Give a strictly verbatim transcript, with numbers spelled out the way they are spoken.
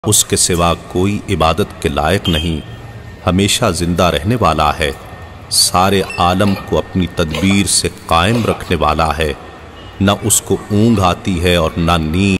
उसके सिवा कोई इबादत के लायक नहीं, हमेशा जिंदा रहने वाला है, सारे आलम को अपनी तदबीर से कायम रखने वाला है। न उसको ऊँघ आती है और न नींद।